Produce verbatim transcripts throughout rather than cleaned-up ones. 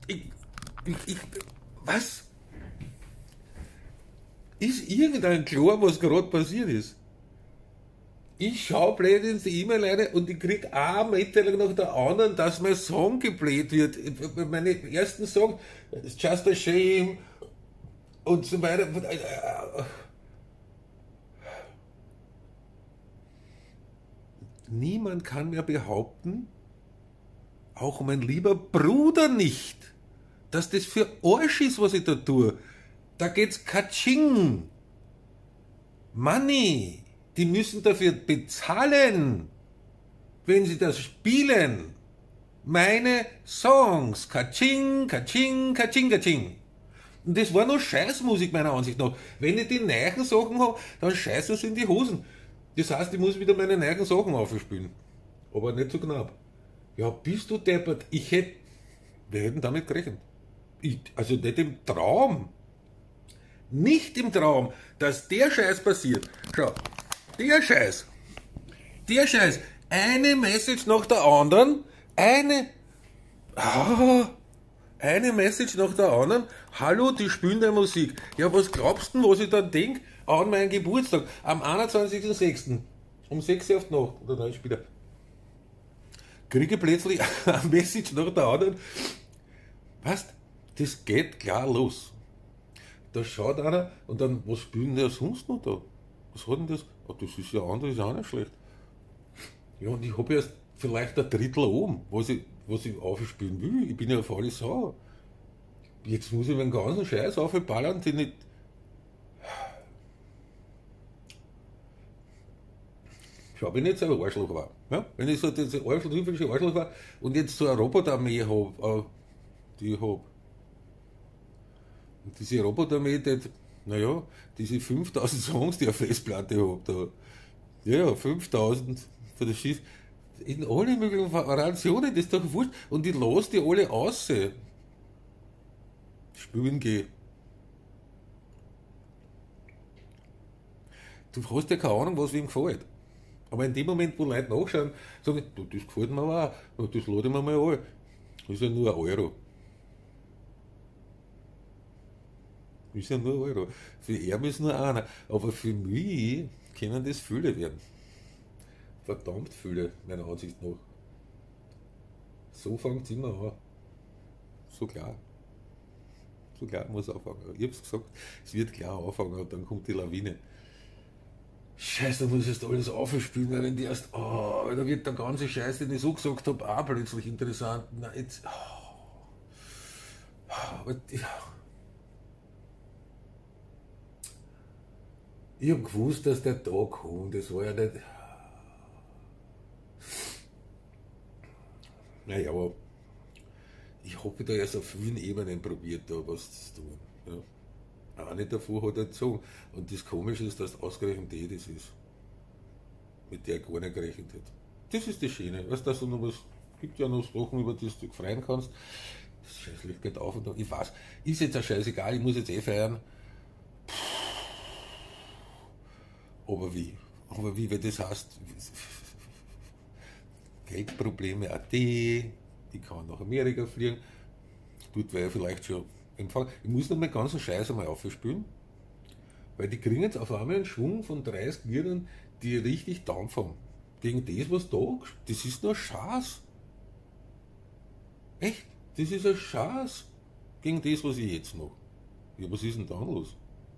Ich, ich, ich, was? Ist irgendein klar, was gerade passiert ist? Ich schaue blöd ins E-Mail rein und ich krieg eine Mitteilung nach der anderen, dass mein Song gebläht wird. Meine ersten Songs, It's Just a Shame und so weiter. Niemand kann mehr behaupten, auch mein lieber Bruder nicht, dass das für Arsch ist, was ich da tue. Da geht's Katsching. Money. Die müssen dafür bezahlen, wenn sie das spielen. Meine Songs. Katsching, Katsching, Katsching, Katsching. Und das war noch Scheißmusik meiner Ansicht nach. Wenn ich die neuen Sachen habe, dann scheiße es in die Hosen. Das heißt, ich muss wieder meine neuen Sachen aufspielen. Aber nicht so knapp. Ja, bist du deppert? Ich hätte... Wir hätten damit gerechnet. Ich, also nicht im Traum. Nicht im Traum, dass der Scheiß passiert. Schau, der Scheiß. Der Scheiß. Eine Message nach der anderen. Eine... Ah, eine Message nach der anderen. Hallo, die spielen der Musik. Ja, was glaubst du, was ich dann denke an meinen Geburtstag? Am einundzwanzigsten sechsten um sechs Uhr auf die Nacht. Oder nein, später. Kriege ich plötzlich eine Message nach der anderen. Weißt, das geht klar los. Da schaut einer und dann, was spielen der sonst noch da? Was hat denn das? Oh, das ist ja anders, ist auch nicht schlecht. Ja, und ich habe erst vielleicht ein Drittel oben, was ich, was ich aufspielen will. Ich bin ja auf alles sauer. Jetzt muss ich meinen ganzen Scheiß aufballern, den ich. Schau, wenn ich jetzt ein Arschloch war, ja? Wenn ich so das Arschloch, typische Arschloch war und jetzt so eine Roboterarmee habe, die ich habe. Und diese Roboterarmee, die, naja, diese fünftausend Songs, die ich auf Festplatte habe, da, ja, fünftausend für das Schiff, in alle möglichen Variationen, das ist doch wurscht, und ich lasse die alle aus. Spielen gehen. Du hast ja keine Ahnung, was wem gefällt. Aber in dem Moment, wo Leute nachschauen, sagen, du, das gefällt mir auch, das lade ich mir mal an. Das ist ja nur ein Euro. Das ist ja nur ein Euro. Für ihn ist nur einer. Aber für mich können das viele werden. Verdammt viele, meiner Ansicht nach. So fängt es immer an. So klar. So klar muss anfangen. Ich hab's gesagt, es wird klar anfangen und dann kommt die Lawine. Scheiße, da muss ich jetzt alles aufspielen, weil wenn die erst, oh, da wird der ganze Scheiß, den ich so gesagt habe, auch plötzlich interessant. Na, jetzt, oh, aber, ja. Ich hab gewusst, dass der Tag kommt, das war ja nicht. Naja, aber ich habe da erst auf vielen Ebenen probiert, da was zu tun. Ja. Eine davon hat er gezogen. Und das Komische ist, dass ausgerechnet die das ist, mit der ich gar nicht gerechnet hätte. Das ist das Schöne. Weißt du, dass du noch was, gibt ja noch Sachen, über die du freuen kannst. Das Scheißlicht geht auf und auf. Ich weiß, ist jetzt auch scheißegal, ich muss jetzt eh feiern. Aber wie? Aber wie, weil das heißt, Geldprobleme, A D, ich kann nach Amerika fliegen, dort wäre ich vielleicht schon empfangen. Ich muss noch meinen ganzen Scheiß einmal aufspülen, weil die kriegen jetzt auf einmal einen Schwung von dreißig Liedern, die richtig Dampf haben. Gegen das, was da, das ist nur Schaß. Echt, das ist ein Schaß gegen das, was ich jetzt mache. Ja, was ist denn dann los?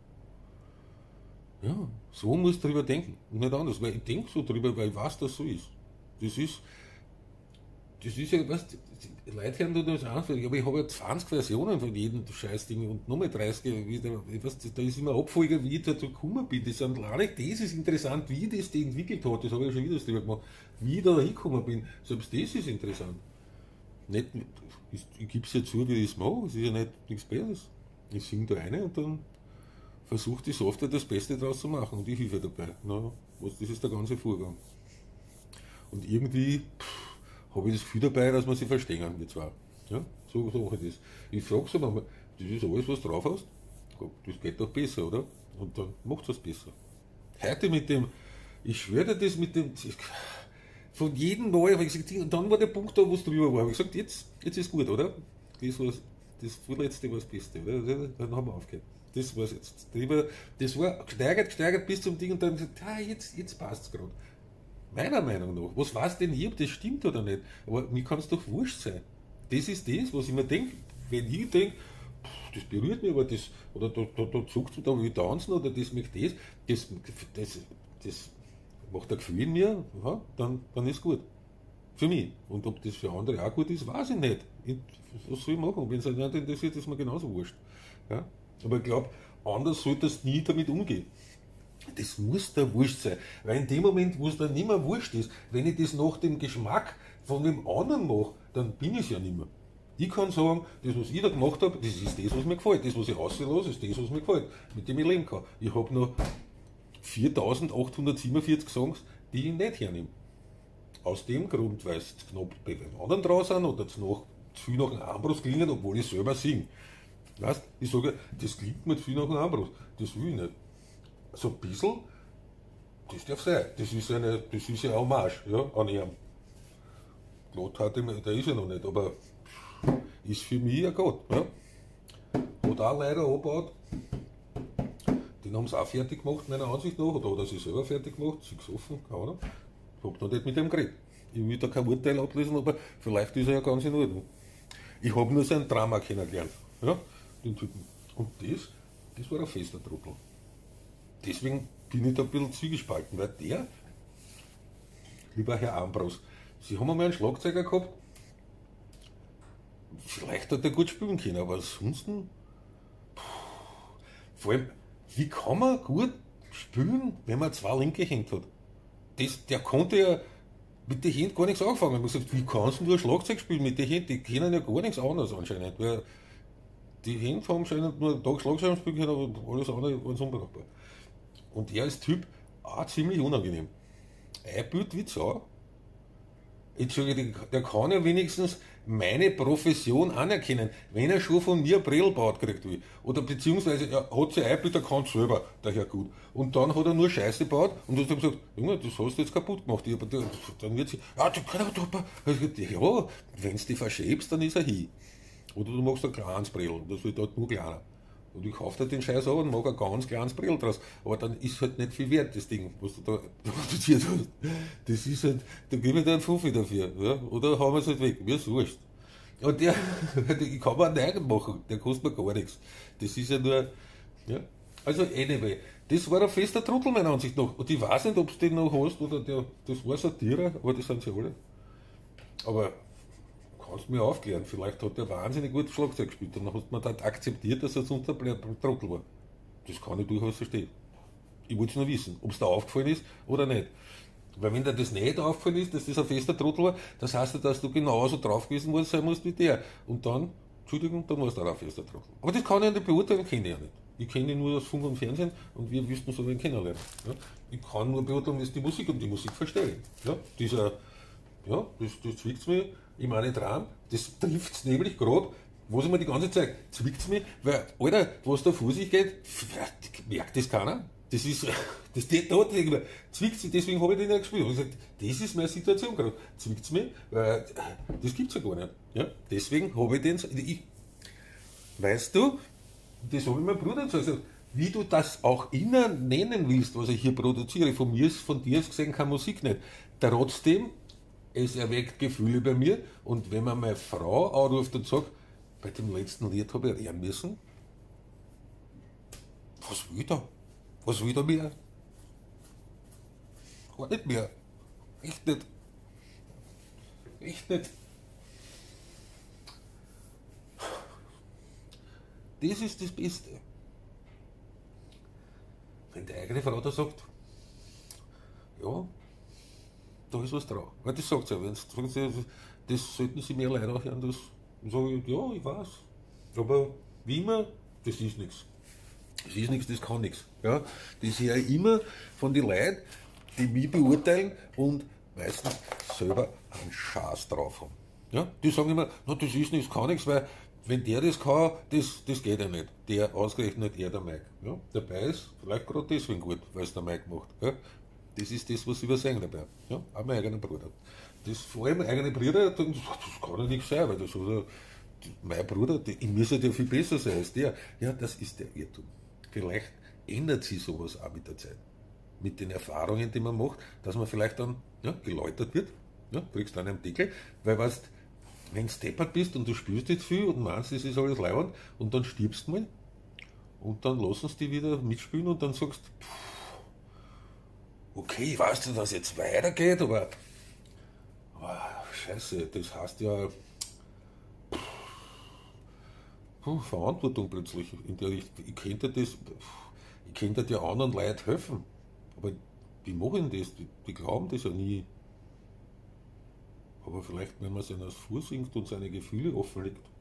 Ja, so muss ich drüber denken und nicht anders, weil ich denke so drüber, weil ich weiß, dass so ist. Das ist, das ist ja, weißt du, Leute hören da das an, aber ich habe ja zwanzig Versionen von jedem Scheißding und nochmal dreißig, ich weiß, da ist immer Abfolge, wie ich da gekommen bin. Das sind gar nicht, das ist interessant, wie das die entwickelt hat, das habe ich ja schon wieder drüber gemacht, wie ich da hingekommen bin, selbst das ist interessant. Nicht, ich, ich gebe es ja zu, wie ich es mache, es ist ja nicht nichts Besseres. Ich singe da eine und dann versucht die Software das Beste draus zu machen und ich helfe dabei. Na, was, das ist der ganze Vorgang. Und irgendwie habe ich das Gefühl dabei, dass wir sie verstehen, wir zwei. Ja, so, so mache ich das. Ich frage sie manchmal, das ist alles, was du drauf hast? Das geht doch besser, oder? Und dann macht es besser. Heute mit dem, ich schwöre dir das mit dem, von jedem Mal habe ich gesagt, und dann war der Punkt da, wo es drüber war. Ich habe gesagt, jetzt, jetzt ist gut, oder? Das, was, das vorletzte war das Beste, oder? Dann haben wir aufgehört. Das war's jetzt. Das war gesteigert, gesteigert bis zum Ding und dann gesagt, ah, jetzt, jetzt passt es gerade. Meiner Meinung nach. Was weiß denn ich, ob das stimmt oder nicht? Aber mir kann es doch wurscht sein. Das ist das, was ich mir denke. Wenn ich denke, das berührt mich, aber das, oder da, da, da zuckt es, da will ich tanzen, oder das möchte das, das, das, das macht ein Gefühl in mir, ja, dann, dann ist gut. Für mich. Und ob das für andere auch gut ist, weiß ich nicht. Ich, was soll ich machen? Wenn es nicht interessiert, ist mir genauso wurscht. Ja? Aber ich glaube, anders sollte es nie damit umgehen. Das muss da wurscht sein. Weil in dem Moment, wo es dann nicht mehr wurscht ist, wenn ich das nach dem Geschmack von dem anderen mache, dann bin ich es ja nicht mehr. Ich kann sagen, das, was ich da gemacht habe, das ist das, was mir gefällt. Das, was ich auslasse, ist das, was mir gefällt. Mit dem ich leben kann. Ich habe noch viertausendachthundertsiebenundvierzig Songs, die ich nicht hernehme. Aus dem Grund, weil es knapp bei den anderen draus sind oder zu, noch, zu viel nach einem Armbrust klingen, obwohl ich selber singe. Weißt, ich sage, das klingt mir zu viel nach einem Armbrust. Das will ich nicht. So ein bisschen, das darf sein. Das ist, eine, das ist ja eine Hommage, ja, an ihm. Gott hat ihn, der ist ja noch nicht, aber ist für mich ein Gott. Ja. Hat auch leider angebaut. Den haben sie auch fertig gemacht, meiner Ansicht nach, oder hat er sich selber fertig gemacht, sie gesoffen, keine Ahnung. Ich habe noch nicht mit dem geredet. Ich will da kein Urteil ablesen, aber vielleicht ist er ja ganz in Ordnung. Ich habe nur sein Drama kennengelernt. Ja, den Typen. Und das, das war ein fester Trottel. Deswegen bin ich da ein bisschen zwiegespalten, weil der, lieber Herr Ambros, Sie haben einmal einen Schlagzeuger gehabt, vielleicht hat er gut spielen können, aber ansonsten, vor allem, wie kann man gut spielen, wenn man zwei linke Hände hat? Das, der konnte ja mit den Händen gar nichts anfangen. Ich habe gesagt, wie kannst du ein Schlagzeug spielen mit den Händen? Die kennen ja gar nichts anderes anscheinend. Weil die Hände haben anscheinend nur einen Tag Schlagzeug spielen können, aber alles andere war unbrauchbar. Und er ist Typ auch ziemlich unangenehm. Einbild wie Sau. Jetzt sage ich, der kann ja wenigstens meine Profession anerkennen, wenn er schon von mir ein Brill baut kriegt will. Oder beziehungsweise er hat sich eingebildet, er kann es selber, daher gut. Und dann hat er nur Scheiße gebaut und du hast gesagt, Junge, das hast du jetzt kaputt gemacht. Ich, dann wird sie, ja, du kannst aber, ja, wenn du dich verschäbst, dann ist er hin. Oder du machst ein kleines Brill, das wird dort nur kleiner. Und ich kaufe dir den Scheiß an und mache ein ganz kleines Brill draus. Aber dann ist halt nicht viel wert, das Ding, was du da produziert hast. Das ist halt, da gebe ich dir einen Fuffi dafür. Ja? Oder haben wir es halt weg, mir ist wurscht. Und der, ich kann mir einen eigenen machen, der kostet mir gar nichts. Das ist ja nur, ja. Also anyway, das war ein fester Trottel meiner Ansicht nach. Und ich weiß nicht, ob du den noch hast oder der, das war Satire, aber das sind sie alle. Aber kannst du mir aufklären, vielleicht hat der wahnsinnig gut Schlagzeug gespielt und dann hast du mir dann akzeptiert, dass er sonst ein Trottel war. Das kann ich durchaus verstehen. Ich wollte es nur wissen, ob es da aufgefallen ist oder nicht. Weil wenn dir das nicht aufgefallen ist, dass das ein fester Trottel war, das heißt ja, dass du genauso drauf gewesen sein musst wie der. Und dann, Entschuldigung, dann warst du auch ein fester Trottel. Aber das kann ich ja nicht beurteilen, kenne ich ja nicht. Ich kenne ihn nur aus Funk und Fernsehen und wir wüssten so wen kennenlernen. Ja? Ich kann nur beurteilen, was die Musik und die Musik verstehe. Ja? Dieser, ja, das, das zwickt mir in meine dran, das trifft es nämlich gerade, was ich mir die ganze Zeit zwickt es mich, weil, Alter, was da vor sich geht, merkt das keiner. Das ist, das steht da, zwickt sich, deswegen habe ich den ja gespielt. Ich gesagt, das ist meine Situation gerade. Zwickt es mich, weil das gibt es ja gar nicht. Ja? Deswegen habe ich den, ich, weißt du, das habe ich meinem Bruder gesagt, wie du das auch immer nennen willst, was ich hier produziere, von mir ist, von dir ist gesehen keine Musik nicht. Trotzdem, es erweckt Gefühle bei mir und wenn man meine Frau anruft und sagt, bei dem letzten Lied habe ich lernen müssen, was will da? Was will da mehr? Gar nicht mehr. Echt nicht. Echt nicht. Das ist das Beste. Wenn die eigene Frau da sagt, ja, da ist was drauf. Weil das sagt sie ja, wenn sie, das sollten sie mehr leider hören, das sage ich, ja, ich weiß. Aber wie immer, das ist nichts. Das ist nichts, das kann nichts. Ja? Das höre ich immer von den Leuten, die mich beurteilen und meistens selber einen Schaß drauf haben. Ja? Die sagen immer, no, das ist nichts, kann nichts, weil wenn der das kann, das, das geht ja nicht. Der ausgerechnet er, der Mike. Ja? Dabei ist vielleicht gerade deswegen gut, weil es der Mike macht. Ja? Das ist das, was sie übersehen dabei. Ja? Auch mein eigener Bruder. Das vor allem eigene Brüder, das kann ja nichts sein, weil das hat mein Bruder, ich müsste ja viel besser sein als der. Ja, das ist der Irrtum. Vielleicht ändert sich sowas auch mit der Zeit. Mit den Erfahrungen, die man macht, dass man vielleicht dann ja, geläutert wird, ja, kriegst dann einen Deckel, weil weißt, wenn du steppert bist und du spürst jetzt viel und meinst, das ist alles leibend und dann stirbst du mal und dann lassen sie dich wieder mitspielen und dann sagst du, okay, weißt du, dass jetzt weitergeht, aber, aber scheiße, das heißt ja puh, Verantwortung plötzlich. In der ich, ich könnte das, ich könnte ja anderen Leuten helfen, aber wie machen das? Die, die glauben das ja nie. Aber vielleicht, wenn man seinen Fuß singt und seine Gefühle offenlegt,